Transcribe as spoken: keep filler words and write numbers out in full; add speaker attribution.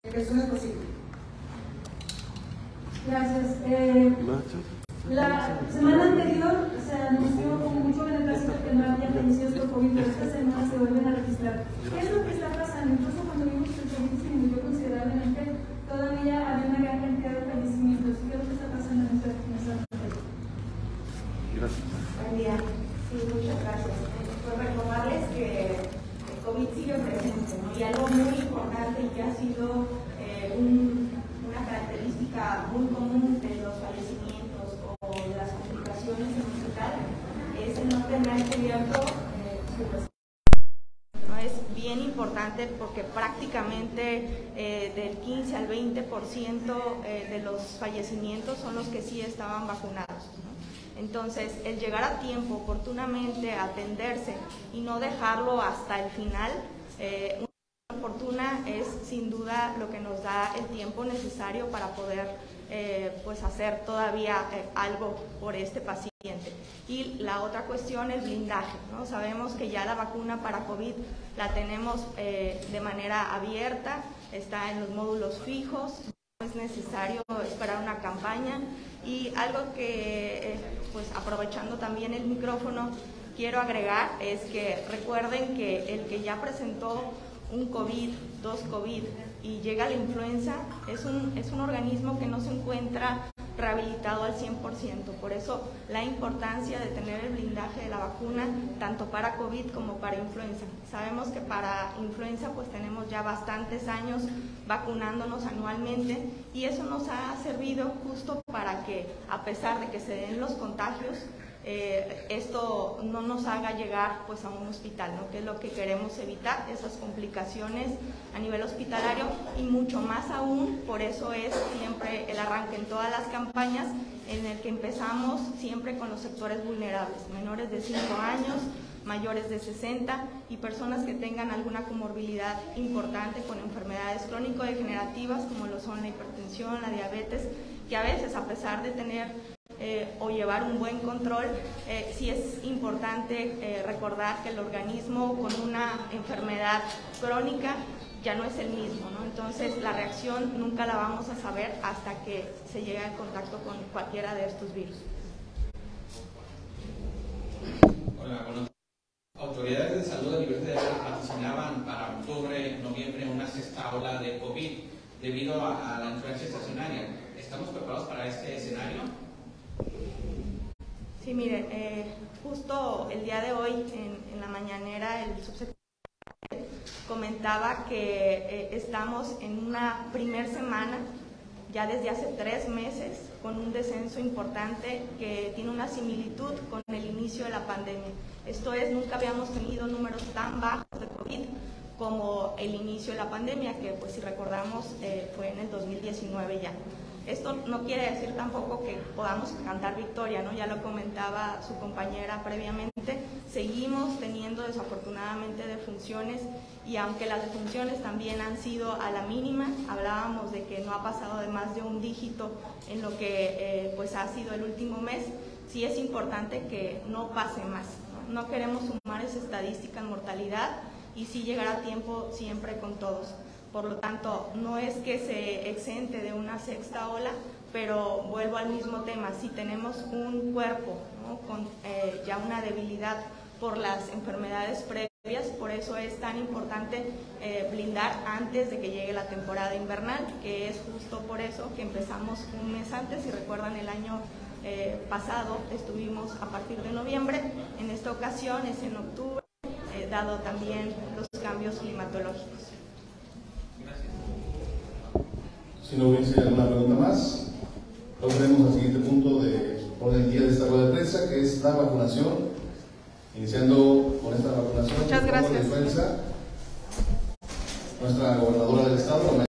Speaker 1: que eso no es posible.
Speaker 2: Gracias. Eh, la semana anterior se anunció con mucho beneplácito que no había fallecidos por COVID, pero esta semana se vuelven a registrar. ¿Qué es lo que está pasando? Incluso cuando vimos que el COVID disminuyó considerablemente, todavía había una gran cantidad de fallecimientos. ¿Qué es lo que está pasando en esta materia?
Speaker 3: Gracias.
Speaker 4: Buen día. Sí, muchas gracias. Pues recordarles que el COVID sigue presente, ¿no? Y algo muy importante y que ha sido eh, un, una característica muy común de los fallecimientos o de las complicaciones en el hospital es el no tener cubierto eh, su residencia. ¿No? Es bien importante porque prácticamente eh, del quince al veinte por ciento eh, de los fallecimientos son los que sí estaban vacunados, ¿no? Entonces, el llegar a tiempo, oportunamente, atenderse y no dejarlo hasta el final, eh, una oportuna es sin duda lo que nos da el tiempo necesario para poder eh, pues hacer todavía eh, algo por este paciente. Y la otra cuestión es blindaje, ¿no? Sabemos que ya la vacuna para COVID la tenemos eh, de manera abierta, está en los módulos fijos. Es necesario esperar una campaña y algo que, eh, pues aprovechando también el micrófono, quiero agregar es que recuerden que el que ya presentó un COVID, dos COVID y llega la influenza, es un, es un organismo que no se encuentra rehabilitado al cien por ciento. Por eso la importancia de tener el blindaje de la vacuna tanto para COVID como para influenza. Sabemos que para influenza pues tenemos ya bastantes años vacunándonos anualmente y eso nos ha servido justo para que, a pesar de que se den los contagios, eh, esto no nos haga llegar pues a un hospital, ¿no? Que es lo que queremos evitar, esas complicaciones a nivel hospitalario y mucho más aún, por eso es siempre el arranque en todas las campañas en el que empezamos siempre con los sectores vulnerables, menores de cinco años, mayores de sesenta y personas que tengan alguna comorbilidad importante con enfermedades crónico-degenerativas como lo son la hipertensión, la diabetes, que a veces a pesar de tener Eh, o llevar un buen control, eh, sí es importante eh, recordar que el organismo con una enfermedad crónica ya no es el mismo, ¿no? Entonces la reacción nunca la vamos a saber hasta que se llegue en contacto con cualquiera de estos virus.
Speaker 5: Hola, bueno, autoridades de salud a nivel federal vaticinaban para octubre, noviembre una sexta ola de COVID debido a, a la influencia estacionaria. ¿Estamos preparados para este escenario?
Speaker 4: Sí, miren, eh, justo el día de hoy en, en la mañanera el subsecretario comentaba que eh, estamos en una primer semana, ya desde hace tres meses, con un descenso importante que tiene una similitud con el inicio de la pandemia. Esto es, nunca habíamos tenido números tan bajos de COVID como el inicio de la pandemia, que pues si recordamos eh, fue en el dos mil diecinueve ya. Esto no quiere decir tampoco que podamos cantar victoria, ¿no? Ya lo comentaba su compañera previamente, seguimos teniendo desafortunadamente defunciones y aunque las defunciones también han sido a la mínima, hablábamos de que no ha pasado de más de un dígito en lo que eh, pues ha sido el último mes, sí es importante que no pase más, ¿no? No queremos sumar esa estadística en mortalidad y sí llegar a tiempo siempre con todos. Por lo tanto, no es que se exente de una sexta ola, pero vuelvo al mismo tema, si tenemos un cuerpo, ¿no? con eh, ya una debilidad por las enfermedades previas, por eso es tan importante eh, blindar antes de que llegue la temporada invernal, que es justo por eso que empezamos un mes antes. Si recuerdan, el año eh, pasado estuvimos a partir de noviembre, en esta ocasión es en octubre, eh, dado también los cambios climatológicos.
Speaker 6: Si no hubiese alguna pregunta más, pasaremos al siguiente punto de orden del día de esta rueda de prensa, que es la vacunación. Iniciando con esta vacunación.
Speaker 4: Muchas gracias.
Speaker 6: Nuestra gobernadora del estado,